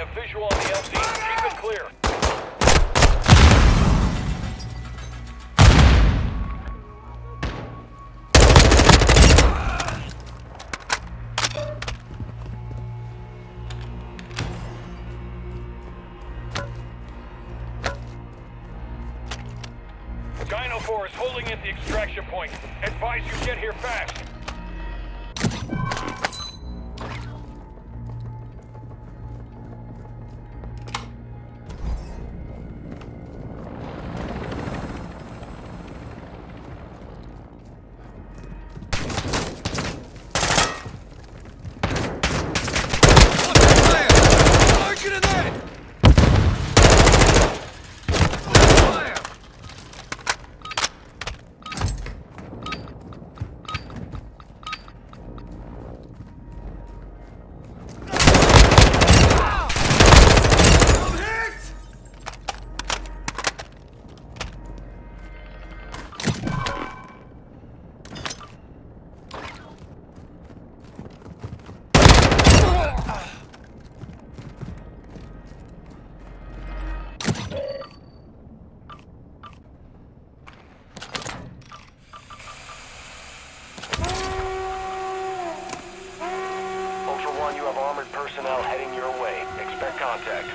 a visual on the LZ. Keep it clear. Dino 4 is holding at the extraction point. Advise you get here fast. You have armored personnel heading your way. Expect contact.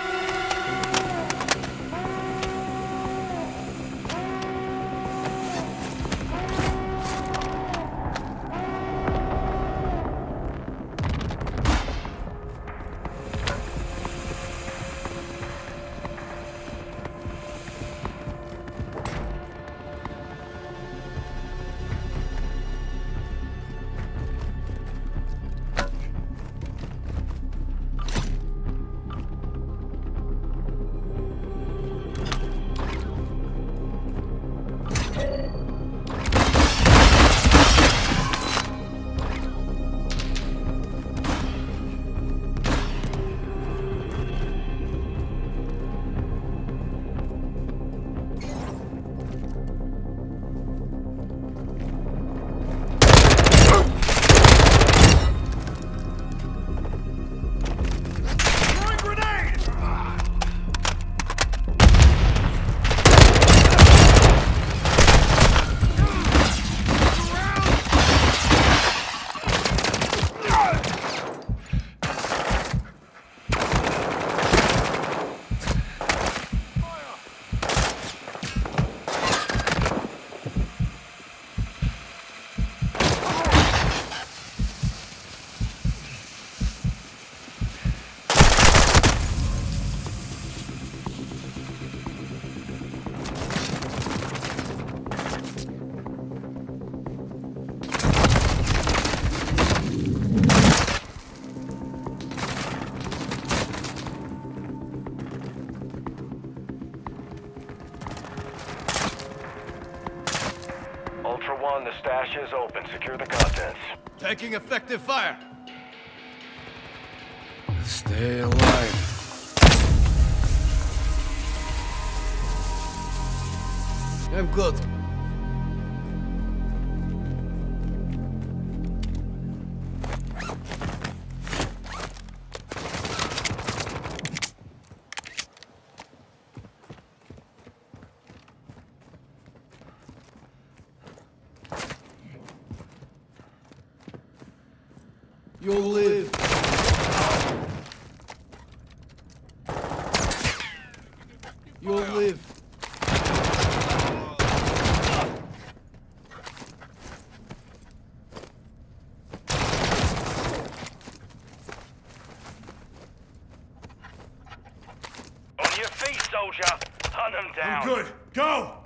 Ultra One, the stash is open. Secure the contents. Taking effective fire. Stay alive. I'm good. You'll live. You'll live. On your feet, soldier. Hunt them down. I'm good. Go!